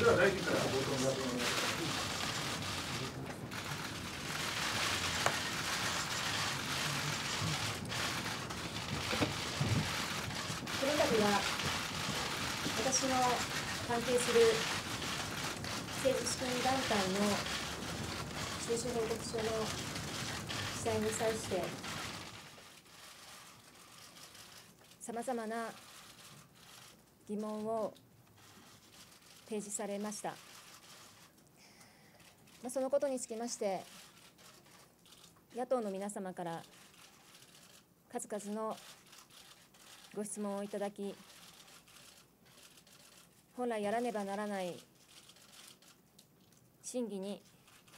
では大臣からご答弁をお願いします。 この度は私の関係する政治資金団体の収支報告書の記載に際してさまざまな疑問を提示されました。そのことにつきまして野党の皆様から数々のご質問をいただき、本来やらねばならない審議に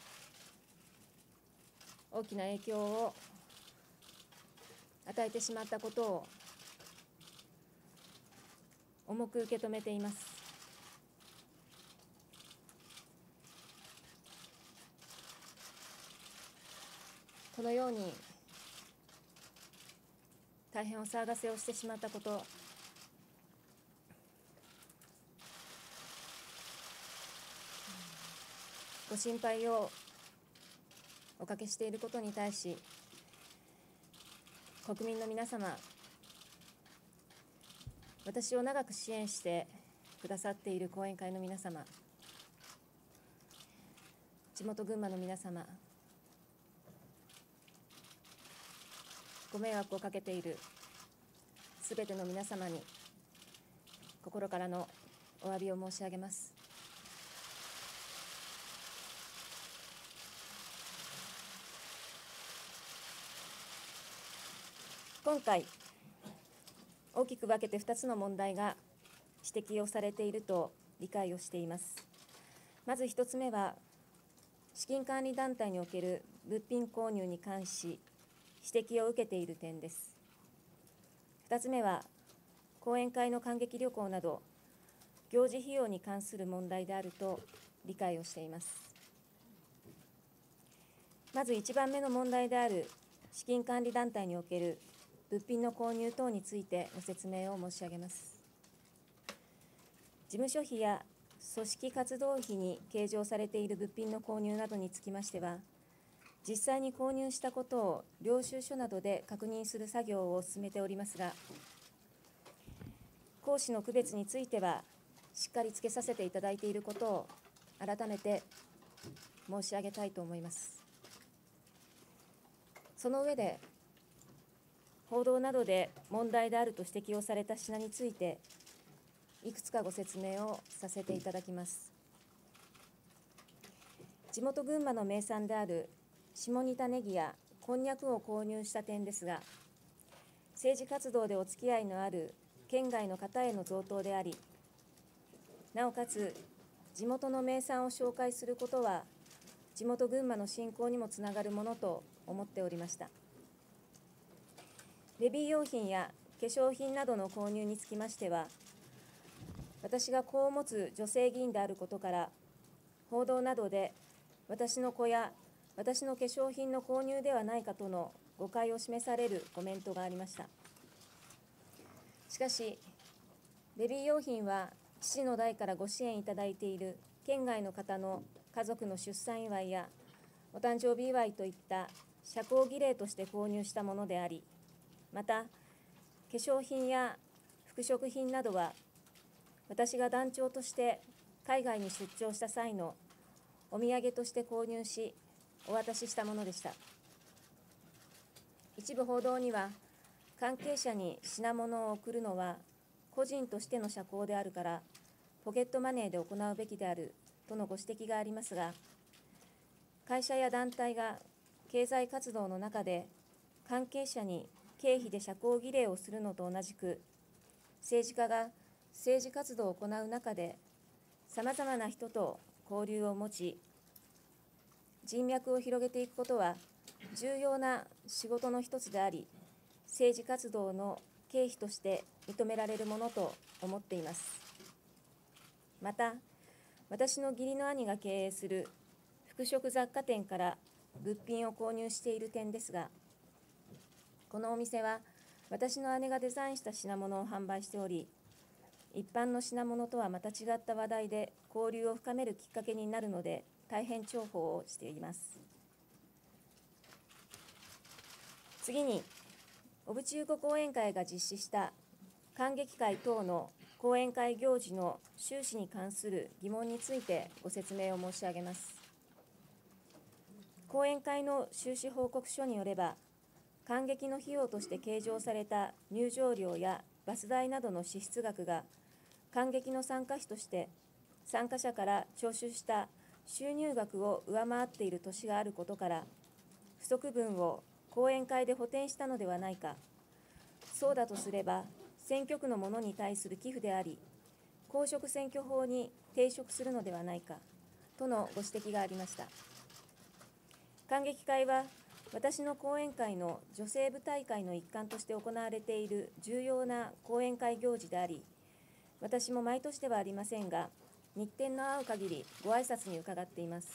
大きな影響を与えてしまったことを重く受け止めています。このように大変お騒がせをしてしまったこと、ご心配をおかけしていることに対し、国民の皆様、私を長く支援してくださっている後援会の皆様、地元群馬の皆様、ご迷惑をかけているすべての皆様に心からのお詫びを申し上げます。今回、大きく分けて2つの問題が指摘をされていると理解をしています。まず1つ目は、資金管理団体における物品購入に関し、指摘を受けている点です。2つ目は、後援会の観劇旅行など、行事費用に関する問題であると理解をしています。まず1番目の問題である資金管理団体における物品の購入等についてご説明を申し上げます。事務所費や組織活動費に計上されている物品の購入などにつきましては、実際に購入したことを領収書などで確認する作業を進めておりますが、公私の区別については、しっかりつけさせていただいていることを改めて申し上げたいと思います。その上で、報道などで問題であると指摘をされた品について、いくつかご説明をさせていただきます。地元群馬の名産である下仁田ネギやこんにゃくを購入した点ですが、政治活動でお付き合いのある県外の方への贈答であり、なおかつ地元の名産を紹介することは、地元群馬の振興にもつながるものと思っておりました。ベビー用品や化粧品などの購入につきましては、私が子を持つ女性議員であることから、報道などで私の子や私の化粧品の購入ではないかとの誤解を示されるコメントがありました。しかし、ベビー用品は父の代からご支援いただいている県外の方の家族の出産祝いやお誕生日祝いといった社交儀礼として購入したものであり、また、化粧品や服飾品などは、私が団長として海外に出張した際のお土産として購入し、お渡ししたものでした。一部報道には、関係者に品物を送るのは個人としての社交であるから、ポケットマネーで行うべきであるとのご指摘がありますが、会社や団体が経済活動の中で関係者に経費で社交儀礼をするのと同じく、政治家が政治活動を行う中で、さまざまな人と交流を持ち、人脈を広げていくことは重要な仕事の一つであり、政治活動の経費として認められるものと思っています。また、私の義理の兄が経営する服飾雑貨店から物品を購入している点ですが、このお店は私の姉がデザインした品物を販売しており、 一般の品物とはまた違った話題で交流を深めるきっかけになるので、大変重宝をしています。次に、小渕優子講演会が実施した観劇会等の講演会行事の収支に関する疑問についてご説明を申し上げます。講演会の収支報告書によれば、観劇の費用として計上された入場料やバス代などの支出額が、観劇の参加費として参加者から徴収した収入額を上回っている年があることから、不足分を講演会で補填したのではないか、そうだとすれば、選挙区の者に対する寄付であり、公職選挙法に抵触するのではないかとのご指摘がありました。観劇会は、私の講演会の女性部大会の一環として行われている重要な講演会行事であり、私も毎年ではありませんが、日程の合う限りご挨拶に伺っています。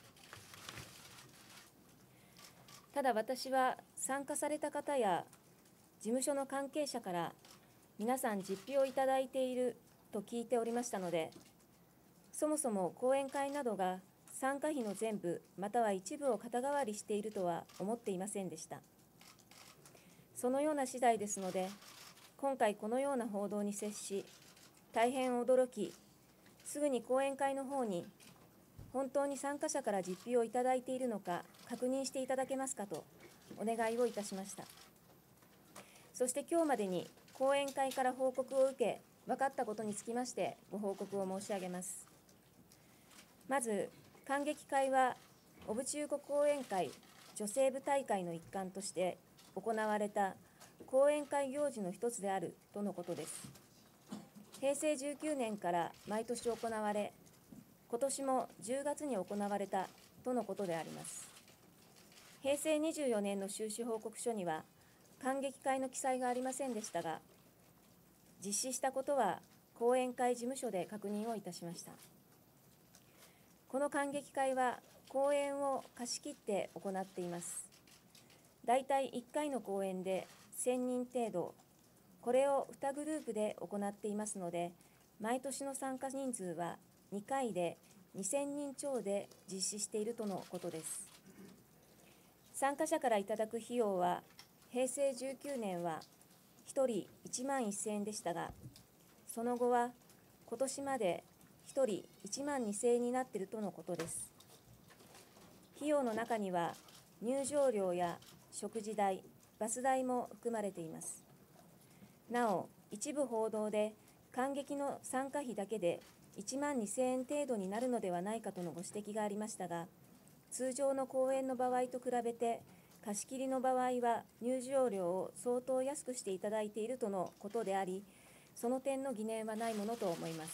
ただ私は、参加された方や事務所の関係者から皆さん実費をいただいていると聞いておりましたので、そもそも講演会などが参加費の全部または一部を肩代わりしているとは思っていませんでした。そのような次第ですので、今回このような報道に接し、大変驚き、すぐに講演会の方に本当に参加者から実費をいただいているのか確認していただけますかとお願いをいたしました。そして今日までに講演会から報告を受け、分かったことにつきましてご報告を申し上げます。まず、観劇会は小渕優子講演会女性部大会の一環として行われた講演会行事の一つであるとのことです。平成19年から毎年行われ、今年も10月に行われたとのことであります。平成24年の収支報告書には、観劇会の記載がありませんでしたが、実施したことは講演会事務所で確認をいたしました。この観劇会は公演を貸し切って行っています。だいたい1回の公演で1000人程度、これを2グループで行っていますので、毎年の参加人数は2回で2000人超で実施しているとのことです。参加者からいただく費用は、平成19年は1人1万1000円でしたが、その後は今年まで1人1万2000円になっているとのことです。費用の中には、入場料や食事代、バス代も含まれています。なお、一部報道で、観劇の参加費だけで1万2000円程度になるのではないかとのご指摘がありましたが、通常の公演の場合と比べて、貸し切りの場合は入場料を相当安くしていただいているとのことであり、その点の疑念はないものと思います。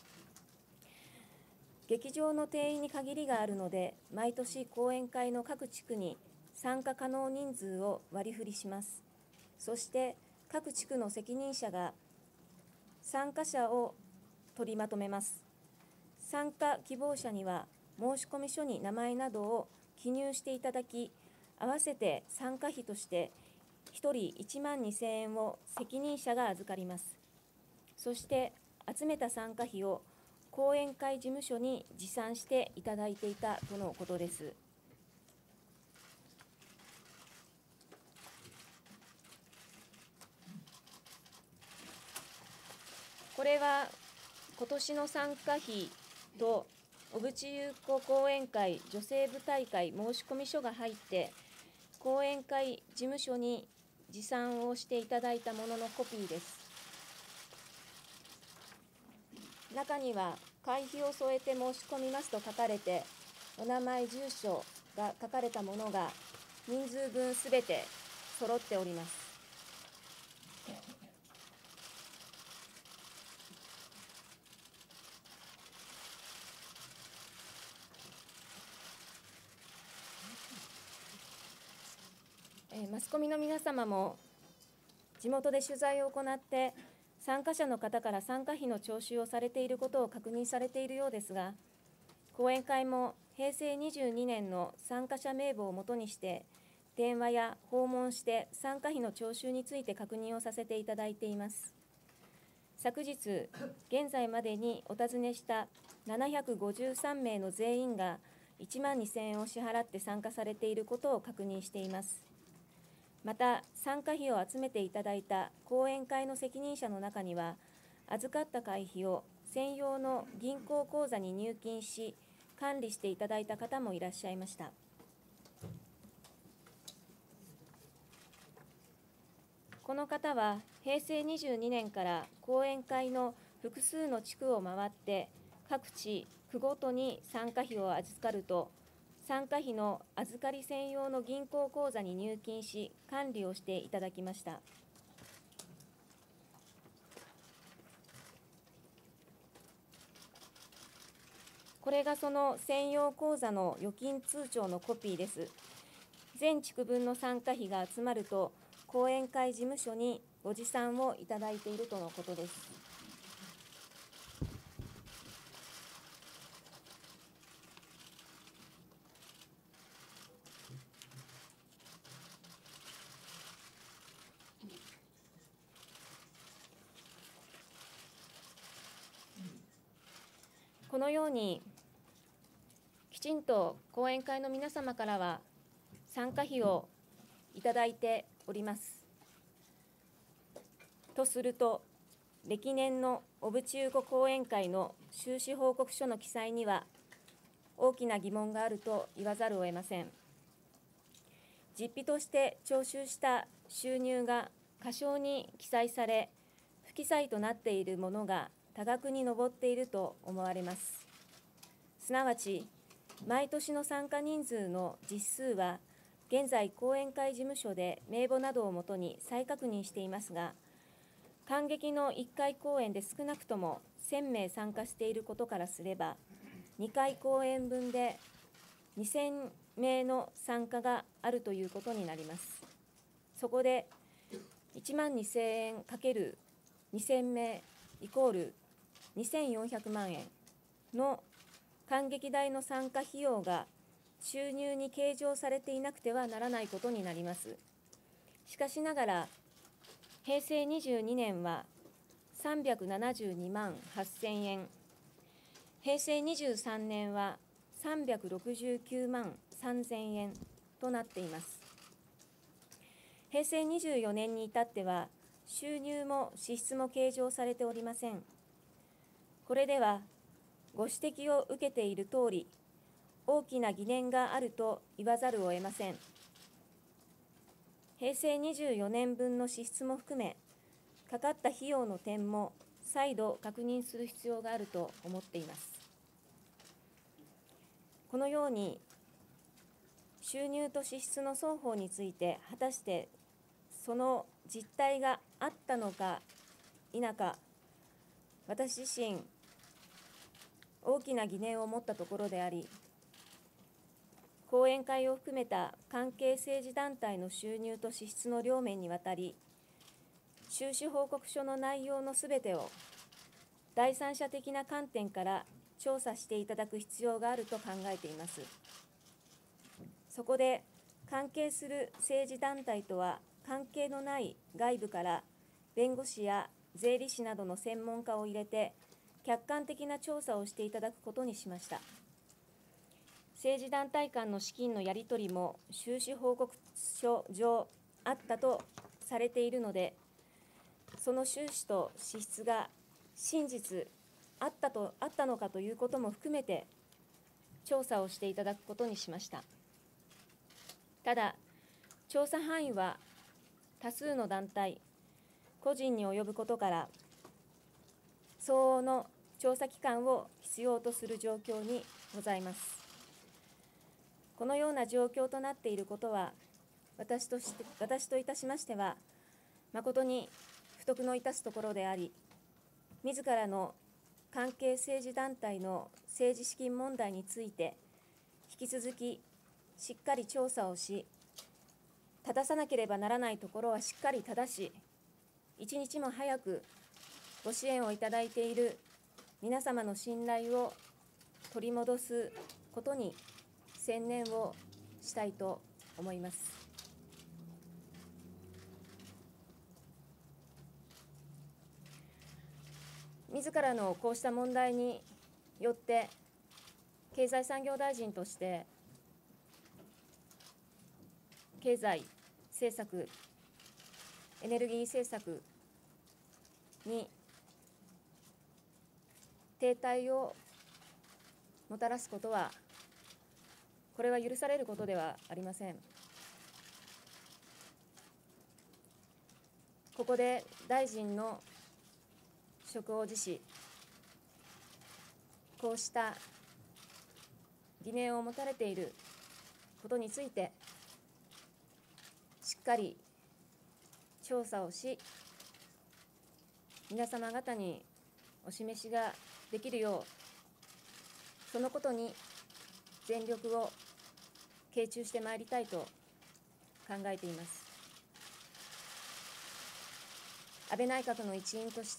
劇場の定員に限りがあるので、毎年講演会の各地区に参加可能人数を割り振りします。そして各地区の責任者が参加者を取りまとめます。参加希望者には申込書に名前などを記入していただき、合わせて参加費として1人1万2000円を責任者が預かります。そして集めた参加費を講演会事務所に持参していただいていたとのことです。これは今年の参加費と小渕優子講演会女性部大会申込書が入って、講演会事務所に持参をしていただいたもののコピーです。中には、会費を添えて申し込みますと書かれて、お名前、住所が書かれたものが人数分すべて揃っております。マスコミの皆様も地元で取材を行って参加者の方から参加費の徴収をされていることを確認されているようですが、講演会も平成22年の参加者名簿をもとにして電話や訪問して参加費の徴収について確認をさせていただいています。 昨日、現在までにお尋ねした753名の全員が1万2000円を支払って参加されていることを確認しています。また、参加費を集めていただいた講演会の責任者の中には、預かった会費を専用の銀行口座に入金し、管理していただいた方もいらっしゃいました。この方は、平成22年から講演会の複数の地区を回って、各地区ごとに参加費を預かると、参加費の預かり専用の銀行口座に入金し、管理をしていただきました。これがその専用口座の預金通帳のコピーです。全地区分の参加費が集まると、講演会事務所にご持参をいただいているとのことです。このように、きちんと講演会の皆様からは参加費をいただいております。とすると、歴年の小渕優子講演会の収支報告書の記載には、大きな疑問があると言わざるを得ません。実費として徴収した収入が過少に記載され、不記載となっているものが多額に上っていると思われます。すなわち、毎年の参加人数の実数は、現在、講演会事務所で名簿などをもとに再確認していますが、観劇の1回公演で少なくとも1000名参加していることからすれば、2回公演分で2000名の参加があるということになります。そこで、1万2000円かける2000名イコール2400万円の観劇代の参加費用が収入に計上されていなくてはならないことになります。しかしながら、平成22年は372万8000円、平成23年は369万3000円となっています。平成24年に至っては、収入も支出も計上されておりません。これでは、ご指摘を受けているとおり、大きな疑念があると言わざるを得ません。平成24年分の支出も含め、かかった費用の点も再度確認する必要があると思っています。このように、収入と支出の双方について、果たしてその実態があったのか否か、私自身、大きな疑念を持ったところであり、講演会を含めた関係政治団体の収入と支出の両面にわたり、収支報告書の内容のすべてを第三者的な観点から調査していただく必要があると考えています。そこで、関係する政治団体とは関係のない外部から弁護士や税理士などの専門家を入れて、客観的な調査をしていただくことにしました。政治団体間の資金のやり取りも収支報告書上あったとされているので、その収支と支出が真実あったのかということも含めて、調査をしていただくことにしました。ただ、調査範囲は多数の団体、個人に及ぶことから、相応の調査期間を必要とする状況にございます。このような状況となっていることは、私といたしましては、誠に不徳の致すところであり、自らの関係政治団体の政治資金問題について、引き続きしっかり調査をし、正さなければならないところはしっかり正し、一日も早くご支援をいただいている皆様の信頼を取り戻すことに専念をしたいと思います。 自らのこうした問題によって経済産業大臣として経済政策、エネルギー政策に停滞をもたらすことは、これは許されることではありません。ここで大臣の職を辞し、こうした疑念を持たれていることについて、しっかり調査をし、皆様方にお示しができるよう、そのことに全力を傾注してまいりたいと考えています。安倍内閣の一員として、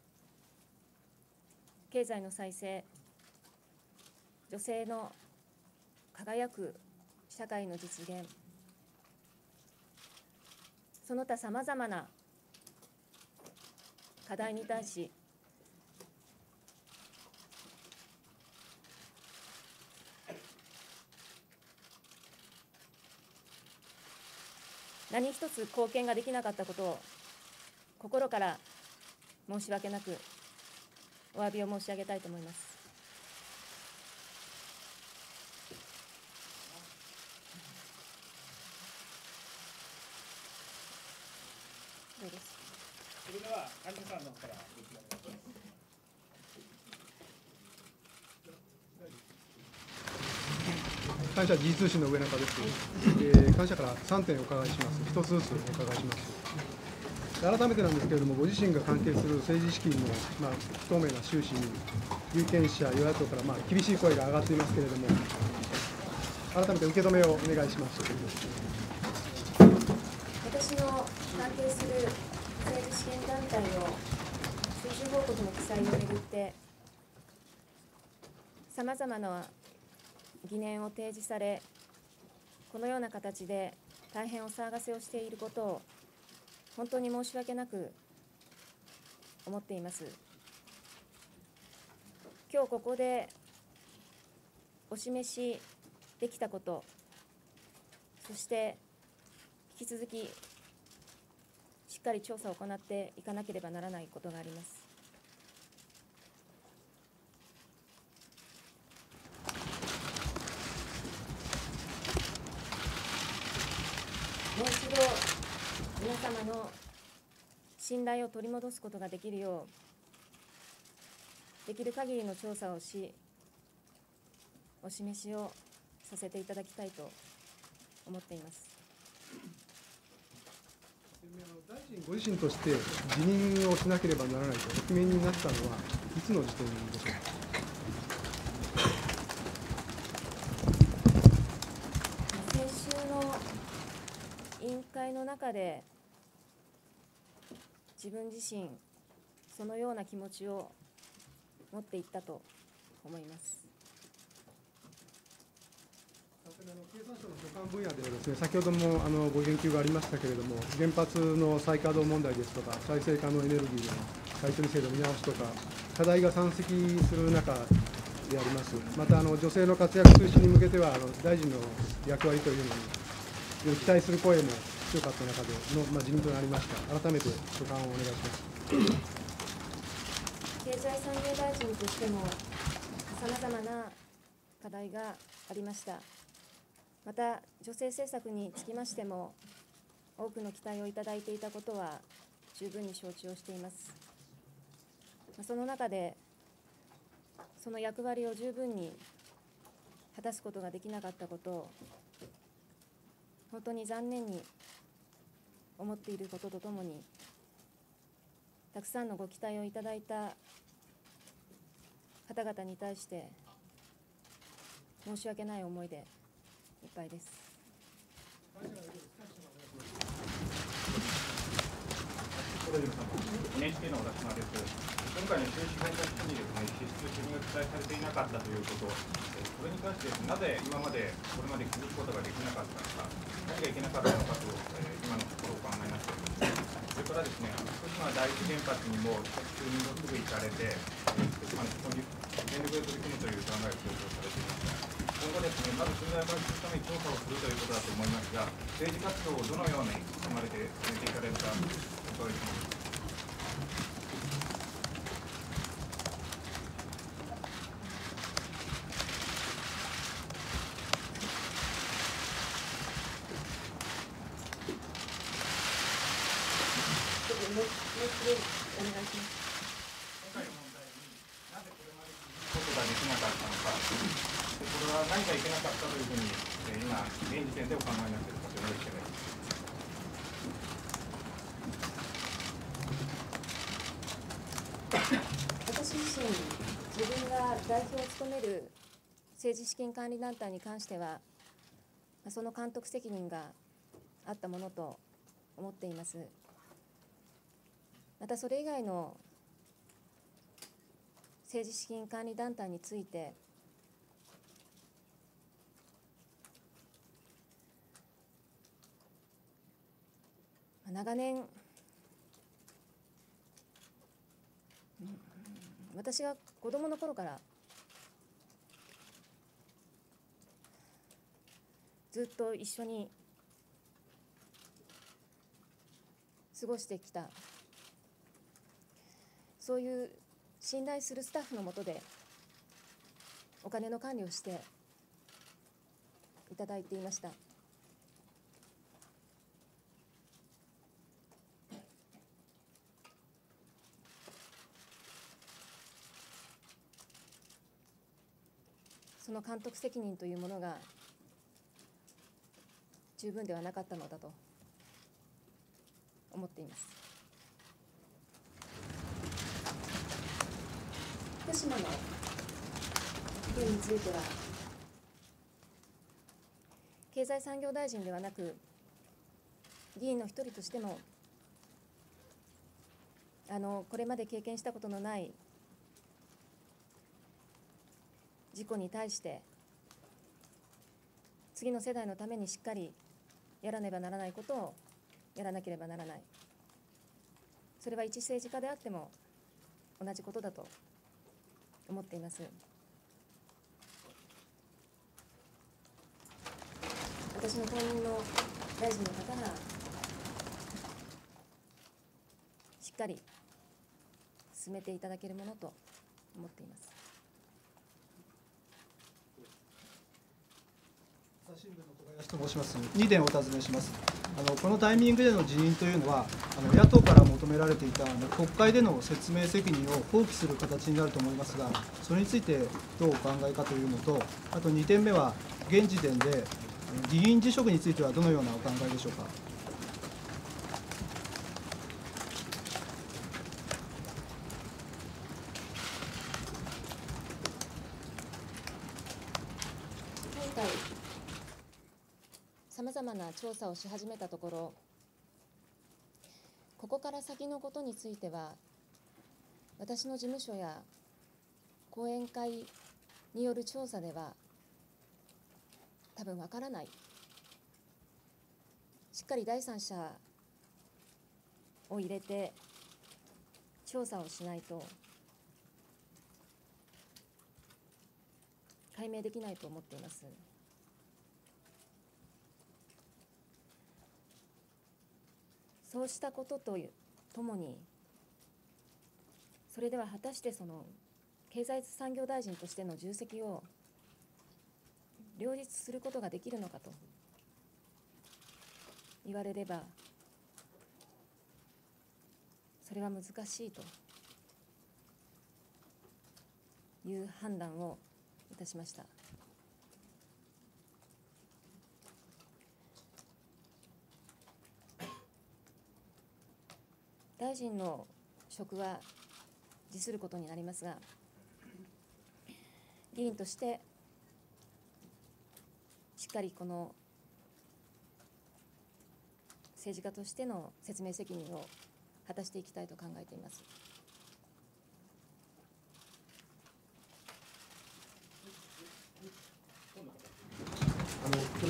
経済の再生、女性の輝く社会の実現、その他さまざまな課題に対し、何一つ貢献ができなかったことを心から申し訳なくお詫びを申し上げたいと思います。どうです。 それでは患者さんの方からご質問お願いします。 感謝 G 通信の上中です。感謝から3点お伺いします。一つずつお伺いします。改めてなんですけれども、ご自身が関係する政治資金の、不透明な収支に有権者、与野党から厳しい声が上がっていますけれども、改めて受け止めをお願いします。 私の関係する政治資金団体の収支報告の記載をめぐって、さまざまな疑念を提示され、このような形で大変お騒がせをしていることを本当に申し訳なく思っています。今日ここでお示しできたこと、そして引き続きしっかり調査を行っていかなければならないことがあります。もう一度皆様の信頼を取り戻すことができるよう、できる限りの調査をし、お示しをさせていただきたいと思っています。 大臣ご自身として辞任をしなければならないとお決めになったのはいつの時点でしょうか。 先週の委員会の中で、自分自身そのような気持ちを持っていったと思います。 経産省の所管分野ではですね、先ほどもご言及がありましたけれども、原発の再稼働問題ですとか、再生可能エネルギーの買取制度見直しとか、課題が山積する中であります。また女性の活躍推進に向けては、大臣の役割というのに期待する声も強かった中での、辞任となりました。改めて所感をお願いします。 経済産業大臣としても、さまざまな課題がありました。また、女性政策につきましても、多くの期待をいただいていたことは十分に承知をしています。その中で、その役割を十分に果たすことができなかったことを、本当に残念に思っていることとともに、たくさんのご期待をいただいた方々に対して、申し訳ない思いでいっぱいです。 NHK の小田島です。今回の収支報告書にですね、支出金が記載されていなかったということ、 これに関してなぜ今までこれまで気づくことができなかったのか、何がいけなかったのかと、今のところお考えになっております。それからですね、福島第一原発にも直接2度すぐ行かれて、福島に全力で取り組むという考えを強調されていますが、今後ですね、まず信頼を回復するために調査をするということだと思いますが、政治活動をどのように進めていかれるか、お伺いします。 お願いします。 今回の問題になぜこれまで気づくことができなかったのか、これは何がいけなかったというふうに、今、現時点でお考えになっているかというのを伺います。 私自身、自分が代表を務める政治資金管理団体に関しては、その監督責任があったものと思っています。またそれ以外の政治資金管理団体について、長年、私が子どもの頃からずっと一緒に過ごしてきた、そういう信頼するスタッフの下でお金の管理をしていただいていました。その監督責任というものが十分ではなかったのだと思っています。福島の件については、経済産業大臣ではなく、議員の一人としても、これまで経験したことのない事故に対して、次の世代のためにしっかりやらねばならないことをやらなければならない。それは一政治家であっても同じことだと思っています。私の後任の大臣の方がしっかり進めていただけるものと思っています。 朝日新聞の小林と申します。2点お尋ねします。このタイミングでの辞任というのは、野党から求められていた国会での説明責任を放棄する形になると思いますが、それについてどうお考えかというのと、あと2点目は、現時点で議員辞職についてはどのようなお考えでしょうか。 今回さまざまな調査をし始めたところ、ここから先のことについては、私の事務所や後援会による調査では多分わからない。しっかり第三者を入れて調査をしないと解明できないと思っています。そうしたこととともに、それでは果たしてその経済産業大臣としての重責を両立することができるのかと言われれば、それは難しいという判断をいたしました。大臣の職は辞することになりますが、議員としてしっかりこの政治家としての説明責任を果たしていきたいと考えています。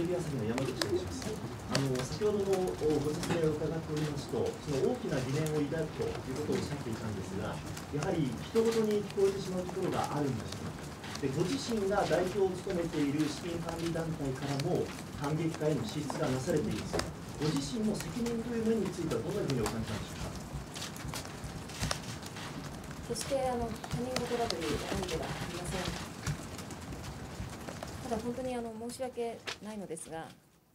レビ朝日の山口と申します。先ほどのご説明を伺っておりますと、その大きな疑念を抱くということをおっしゃっていたんですが、やはり人事に聞こえてしまうところがあるんですね。で、ご自身が代表を務めている資金管理団体からも反撃会への支出がなされています。ご自身の責任という面についてはどのようにお感じなんでしょうか。 決して他人事だという思いではありません。ただ本当に申し訳ないのですが、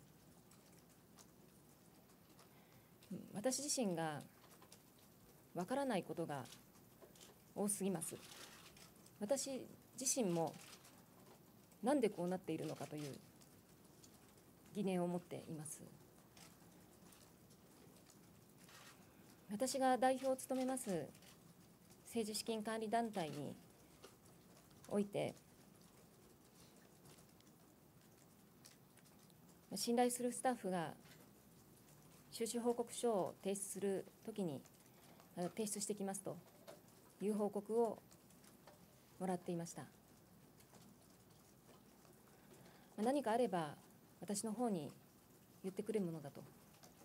私自身がわからないことが多すぎます。私自身もなんでこうなっているのかという疑念を持っています。私が代表を務めます政治資金管理団体において、信頼するスタッフが収支報告書を提出するときに提出してきますという報告をもらっていました。何かあれば私の方に言ってくれるものだと、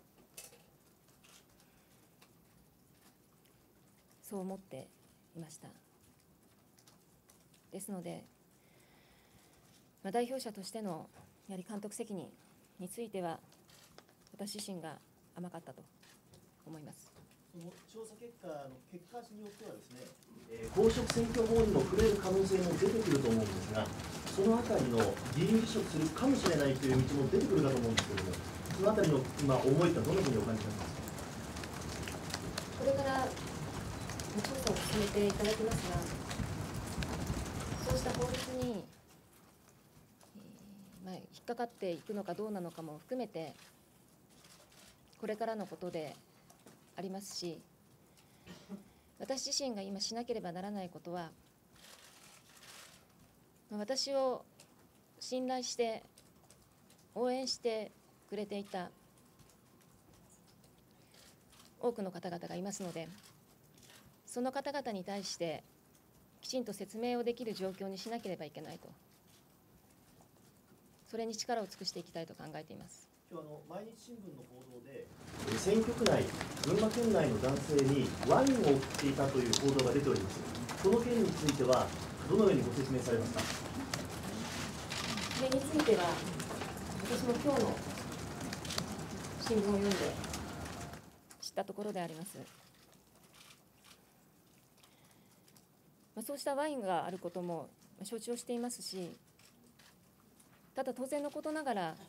そう思っていました。ですので、代表者としてのやはり監督責任については私自身が甘かったと思います。 その調査結果によってはですね、公職選挙法にも触れる可能性も出てくると思うんですが、そのあたりの議員辞職するかもしれないという道も出てくるかと思うんですけれども、そのあたりの今思いとはどのようにお感じになりますか。 これから調査を進めていただきますが、そうした法律に、引っかかっていくのかどうなのかも含めてこれからのことでありますし、私自身が今しなければならないことは、私を信頼して応援してくれていた多くの方々がいますので、その方々に対してきちんと説明をできる状況にしなければいけないと、それに力を尽くしていきたいと考えています。 今日毎日新聞の報道で、選挙区内、群馬県内の男性にワインを送っていたという報道が出ております。この件についてはどのようにご説明されますか。 それについては私も今日の新聞を読んで知ったところであります。そうしたワインがあることも承知をしていますし、ただ当然のことながら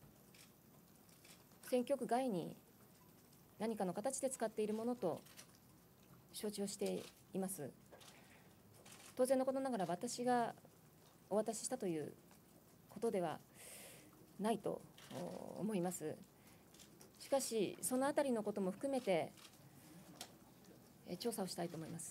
選挙区外に何かの形で使っているものと承知をしています。当然のことながら私がお渡ししたということではないと思います。しかしそのあたりのことも含めて調査をしたいと思います。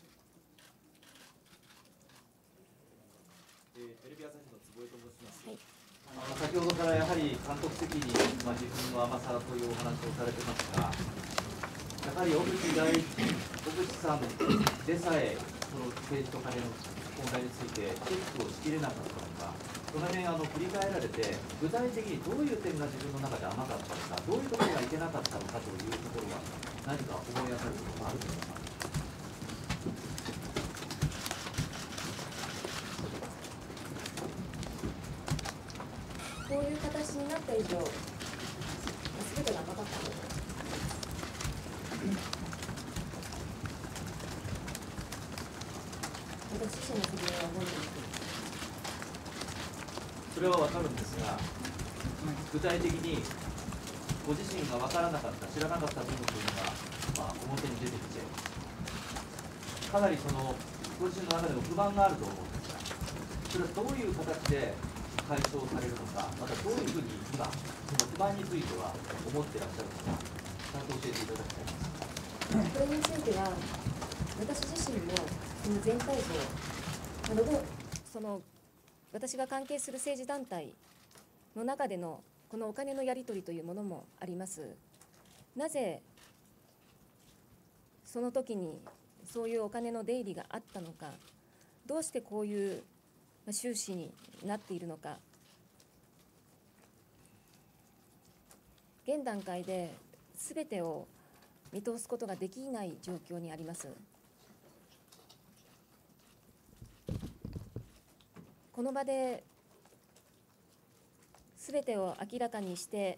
テレビ朝日の坪井と申します。 はい、 先ほどからやはり監督責任、自分の甘さというお話をされてますが、やはり小渕さんでさえその政治とカネの問題についてチェックをしきれなかったのか、その辺振り返られて、具体的にどういう点が自分の中で甘かったのか、どういうところがいけなかったのかというところは、何か思い当たることがあるんですか。 こういう形になった以上、すべてが甘かったと思います。私自身の責任は重いです。 それは分かるんですが、具体的にご自身が分からなかった、知らなかった部分というのが、表に出てきて、かなりご自身の中でも不満があると思うんですが、それはどういう形で解消されるのか、またどういうふうに今、その不満については思ってらっしゃるのか、ちゃんと教えていただきたいです。 これについては、私自身もその全体像、私が関係する政治団体の中でのこのお金のやり取りというものもあります。なぜその時にそういうお金の出入りがあったのか、どうしてこういう収支になっているのか、 現段階で全てを見通すことができない状況にあります。この場で全てを明らかにして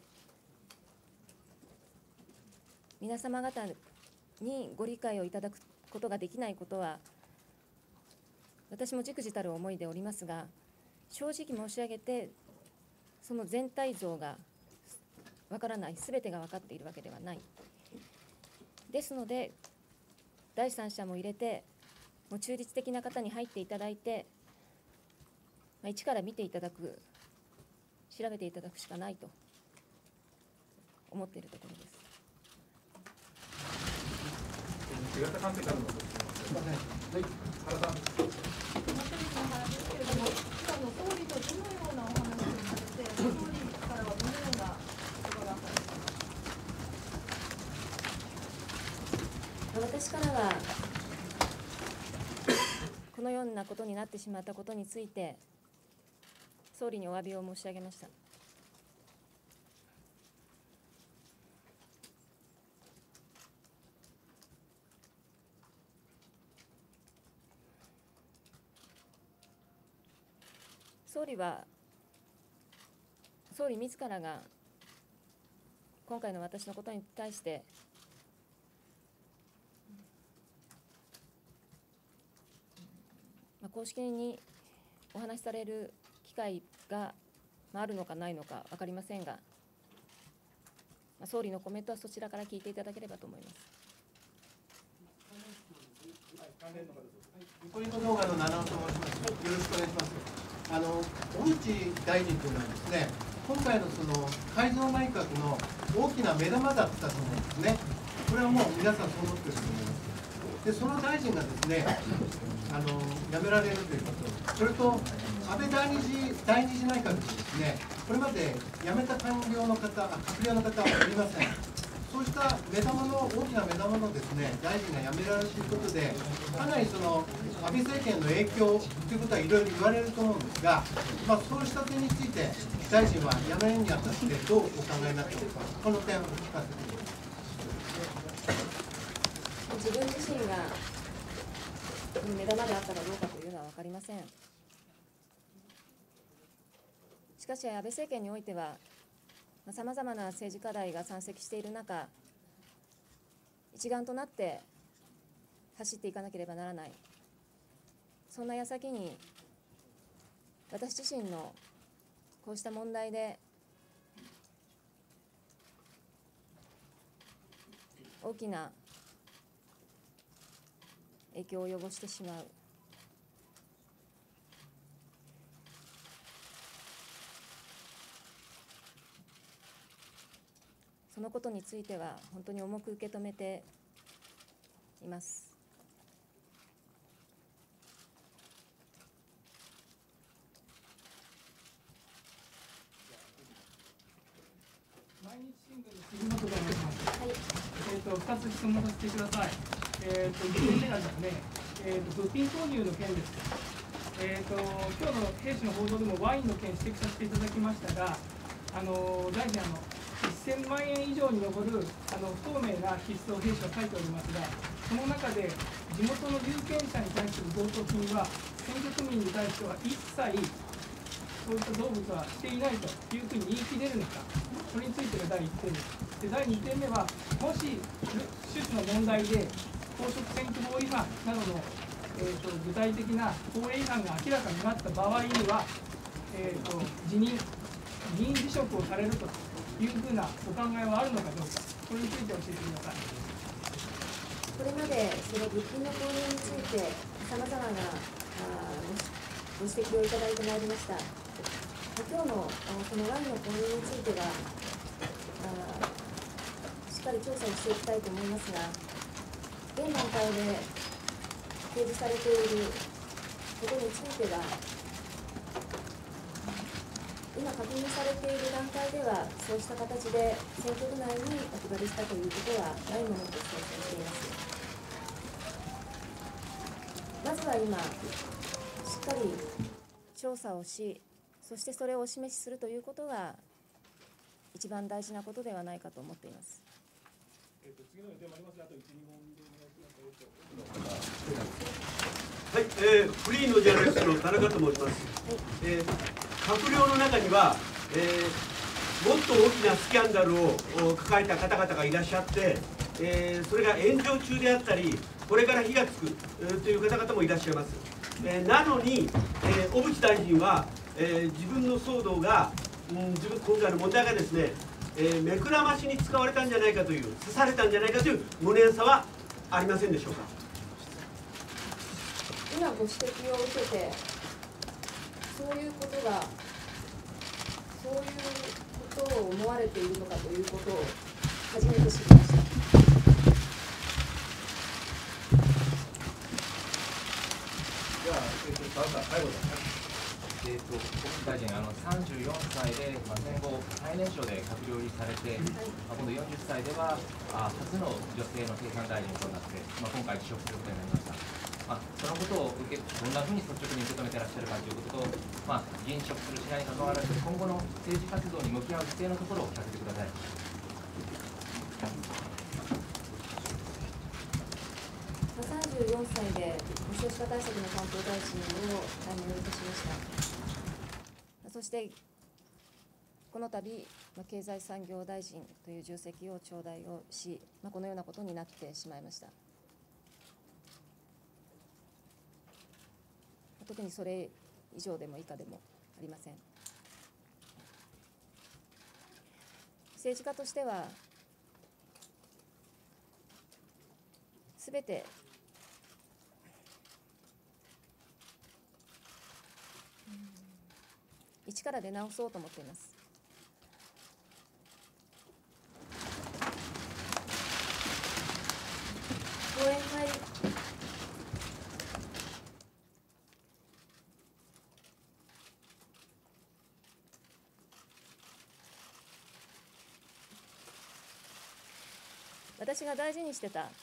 皆様方にご理解をいただくことができないことは私も忸怩たる思いでおりますが、正直申し上げてその全体像がわからない、すべてが分かっているわけではない。ですので第三者も入れてもう中立的な方に入っていただいて、一から見ていただく、調べていただくしかないと思っているところです。 違った観点からのご質問です。はい、原さん。 総理とどのようなお話をされて、総理からはどのような言葉があったんですか。 私からはこのようなことになってしまったことについて総理にお詫びを申し上げました。総理自らが今回の私のことに対して公式にお話しされる機会があるのかないのか分かりませんが、総理のコメントはそちらから聞いていただければと思います。 ニコニコ動画の七尾と申します。よろしくお願いします。小渕大臣というのはですね、今回のその改造内閣の大きな目玉だったと思うんですね。これはもう皆さんそう思っていると思います。で、その大臣がですね、辞められるということ、それと安倍第二次内閣にですね、これまで辞めた閣僚の方はおりません。そうした大きな目玉のですね、大臣が辞められるということで、かなりその安倍政権の影響ということはいろいろ言われると思うんですが、そうした点について、大臣は辞めるにあたってどうお考えになっているか、この点をお聞かせください。 自分自身が目玉であったかどうかというのは分かりません。しかし安倍政権においてはさまざまな政治課題が山積している中、一丸となって走っていかなければならない、そんな矢先に私自身のこうした問題で大きな影響を及ぼしてしまう、そのことについては本当に重く受け止めています。 毎日新聞の杉本と申します。はい。2つ質問させてください。1点目がですね、物品購入の件です。今日の兵士の報道でもワインの件指摘させていただきましたが、大臣1000万円以上に上る不透明な支出を兵士は書いておりますが、その中で地元の有権者に対する贈答金は選挙区民に対しては一切そういった動物はしていないというふうに言い切れるのか、それについてが第1点です。で、第2点目は、もし種子の問題で公職選挙法違反などの、具体的な法令違反が明らかになった場合には、議員辞職をされるというふうなお考えはあるのかどうか、これについて教えてください。 これまでその物品の購入についてさまざまなご指摘をいただいてまいりました。今日のそのワインの購入についてはしっかり調査をしていきたいと思いますが、現段階で提示されていることについては、今確認されている段階ではそうした形で選挙区内にお配りしたということはないものとしています。まずは今しっかり調査をし、そしてそれをお示しするということが一番大事なことではないかと思っています。 次の予定もありますので、あと1、2問でお願いします。はい、フリーのジャーナリストの田中と申します。閣僚の中には、もっと大きなスキャンダルを抱えた方々がいらっしゃって、それが炎上中であったり、これから火がつくという方々もいらっしゃいます。なのに、小渕大臣は、自分の騒動が、今回の問題がですね、目くらましに使われたんじゃないかという、刺されたんじゃないかという無念さはありませんでしょうか。 今ご指摘を受けて、そういうことを思われているのかということを初めて知りました。 では、最後です。小渕大臣、34歳で、戦後最年少で閣僚入りされて、今度40歳では初の女性の経産大臣となって、今回辞職することになりました。そのことを受け、どんなふうに率直に受け止めていらっしゃるかということと、議員職するしないにかかわらず、今後の政治活動に向き合う姿勢のところを聞かせてください。 34歳で少子化対策の担当大臣を退任いたしました。そしてこの度、経済産業大臣という重責を頂戴をし、このようなことになってしまいました。特にそれ以上でも以下でもありません。政治家としては、すべて一から出直そうと思っています。講演会私が大事にしてた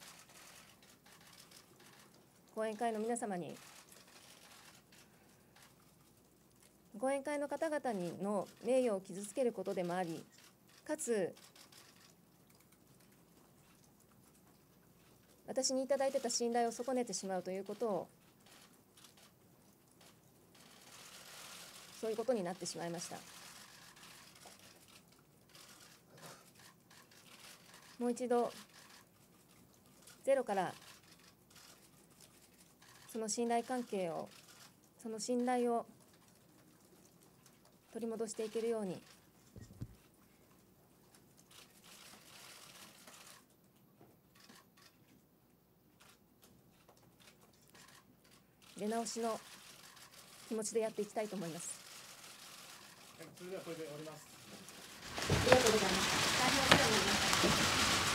講演会の皆様に、講演会の方々の名誉を傷つけることでもあり、かつ私にいただいてた信頼を損ねてしまうということを、そういうことになってしまいました。もう一度ゼロからその信頼関係を、その信頼を取り戻していけるように、出直しの気持ちでやっていきたいと思います。 それではこれで終わります。 ありがとうございました。大変お世話になりました。